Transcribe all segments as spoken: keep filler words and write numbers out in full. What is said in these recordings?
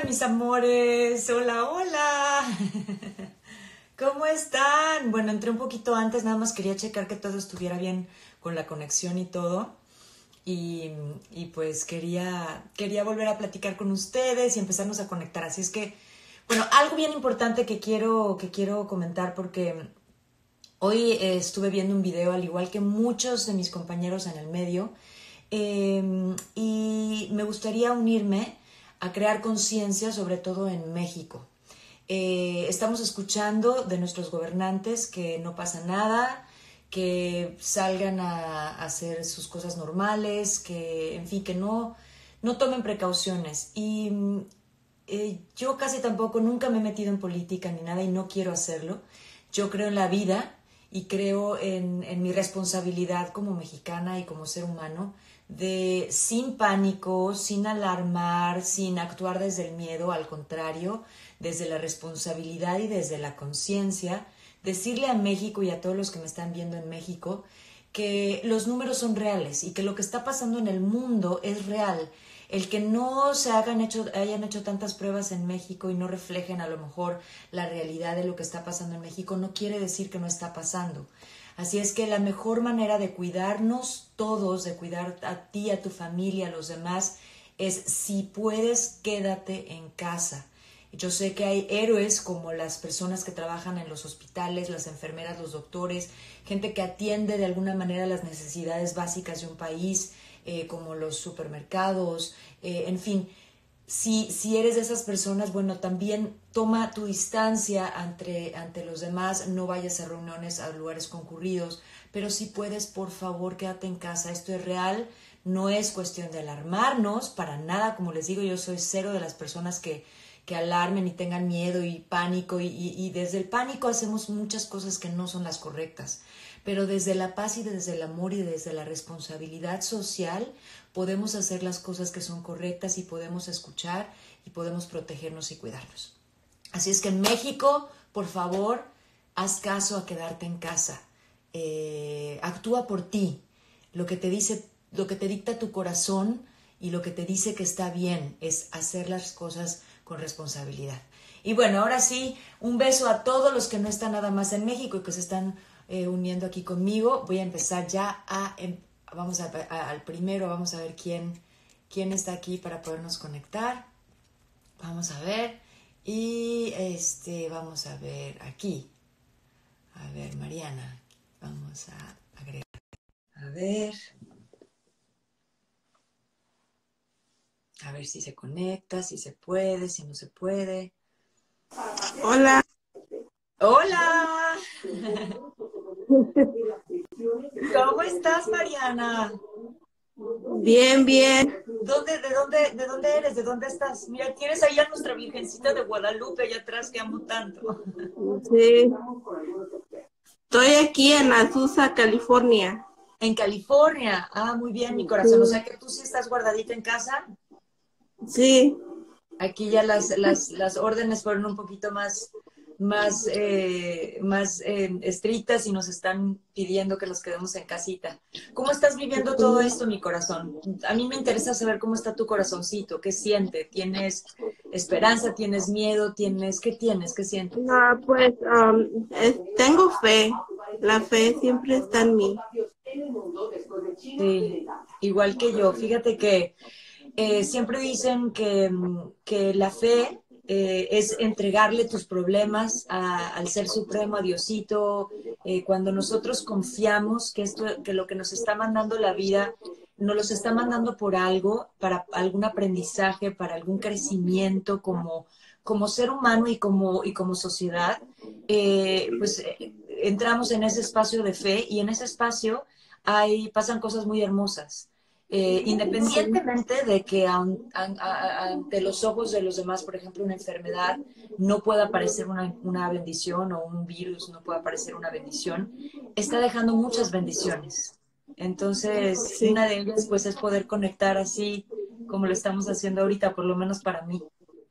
mis amores, hola, hola. ¿Cómo están? Bueno, entré un poquito antes, nada más quería checar que todo estuviera bien con la conexión y todo. Y, y pues quería, quería volver a platicar con ustedes y empezarnos a conectar. Así es que, bueno, algo bien importante que quiero, que quiero comentar porque hoy eh, estuve viendo un video, al igual que muchos de mis compañeros en el medio, eh, y me gustaría unirme a crear conciencia, sobre todo en México. Eh, estamos escuchando de nuestros gobernantes que no pasa nada, que salgan a, a hacer sus cosas normales, que, en fin, que no, no tomen precauciones. Y eh, yo casi tampoco, nunca me he metido en política ni nada y no quiero hacerlo. Yo creo en la vida y creo en, en mi responsabilidad como mexicana y como ser humano de, sin pánico, sin alarmar, sin actuar desde el miedo, al contrario, desde la responsabilidad y desde la conciencia, decirle a México y a todos los que me están viendo en México que los números son reales y que lo que está pasando en el mundo es real. El que no se hagan hecho, hayan hecho tantas pruebas en México y no reflejen a lo mejor la realidad de lo que está pasando en México no quiere decir que no está pasando. Así es que la mejor manera de cuidarnos todos, de cuidar a ti, a tu familia, a los demás, es si puedes, quédate en casa. Yo sé que hay héroes como las personas que trabajan en los hospitales, las enfermeras, los doctores, gente que atiende de alguna manera las necesidades básicas de un país, eh, como los supermercados, eh, en fin. Si, si eres de esas personas, bueno, también toma tu distancia ante, ante los demás, no vayas a reuniones, a lugares concurridos, pero si puedes, por favor, quédate en casa. Esto es real, no es cuestión de alarmarnos, para nada. Como les digo, yo soy cero de las personas que, que alarmen y tengan miedo y pánico, y, y, y desde el pánico hacemos muchas cosas que no son las correctas. Pero desde la paz y desde el amor y desde la responsabilidad social podemos hacer las cosas que son correctas y podemos escuchar y podemos protegernos y cuidarnos. Así es que en México, por favor, haz caso a quedarte en casa. Eh, actúa por ti. Lo que te dice, lo que te dicta tu corazón y lo que te dice que está bien es hacer las cosas con responsabilidad. Y bueno, ahora sí, un beso a todos los que no están nada más en México y que se están eh, uniendo aquí conmigo. Voy a empezar ya a... Vamos a, a, al primero, vamos a ver quién, quién está aquí para podernos conectar. Vamos a ver. Y este, vamos a ver aquí. A ver, Mariana. Vamos a agregar. A ver. A ver si se conecta, si se puede, si no se puede. Hola. ¡Hola! ¿Cómo estás, Mariana? Bien, bien. ¿Dónde, de, dónde, ¿De dónde eres? ¿De dónde estás? Mira, tienes ahí a nuestra Virgencita de Guadalupe allá atrás que amo tanto. Sí. Estoy aquí en Azusa, California. En California. Ah, muy bien, mi corazón. O sea que tú sí estás guardadita en casa. Sí. Aquí ya las, las, las órdenes fueron un poquito más, más, eh, más eh, estrictas y nos están pidiendo que nos quedemos en casita. ¿Cómo estás viviendo todo esto, mi corazón? A mí me interesa saber cómo está tu corazoncito, qué siente. ¿Tienes esperanza? ¿Tienes miedo? ¿Tienes qué tienes? ¿Qué sientes? Ah, pues um, es- tengo fe. La fe siempre está en mí. Sí, igual que yo. Fíjate que Eh, siempre dicen que, que la fe eh, es entregarle tus problemas a- al Ser Supremo, a Diosito. Eh, cuando nosotros confiamos que, esto, que lo que nos está mandando la vida nos los está mandando por algo, para algún aprendizaje, para algún crecimiento como, como ser humano y como, y como sociedad, eh, pues eh, entramos en ese espacio de fe y en ese espacio hay, pasan cosas muy hermosas. Eh, Sí. independientemente de que an- an- a- ante los ojos de los demás, por ejemplo, una enfermedad no pueda parecer una, una bendición o un virus no pueda parecer una bendición, está dejando muchas bendiciones. Entonces, Sí. una de ellas pues es poder conectar así como lo estamos haciendo ahorita, por lo menos para mí.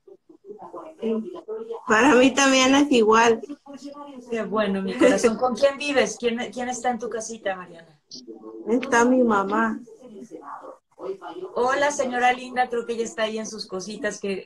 Para mí también es igual. Qué bueno, mi corazón. ¿Con quién vives? ¿Quién, quién está en tu casita, Mariana? Está mi mamá. Hola, señora linda, creo que ella está ahí en sus cositas que...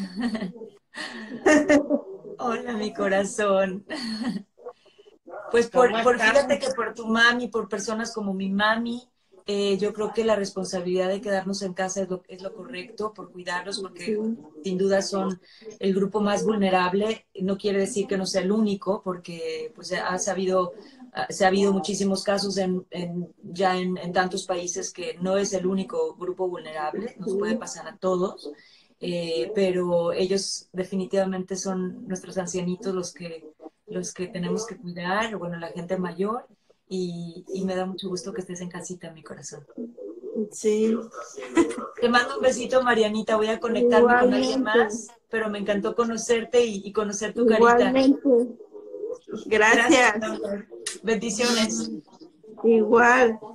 Hola, mi corazón. Pues por, ¿Cómo por estás? fíjate que por tu mami, por personas como mi mami, eh, yo creo que la responsabilidad de quedarnos en casa es lo, es lo correcto, por cuidarlos, Sí, porque sin duda son el grupo más vulnerable. No quiere decir que no sea el único, porque pues ha sabido, se ha habido muchísimos casos en, en, ya en, en tantos países que no es el único grupo vulnerable, nos puede sí, pasar a todos. Eh, pero ellos definitivamente son nuestros ancianitos los que los que tenemos que cuidar, bueno, la gente mayor, y, y me da mucho gusto que estés en casita, mi corazón. sí, Te mando un besito, Marianita, voy a conectarme con alguien igualmente, más, pero me encantó conocerte y, y conocer tu carita. igualmente. Gracias, Gracias. mi amor. Bendiciones. Igual.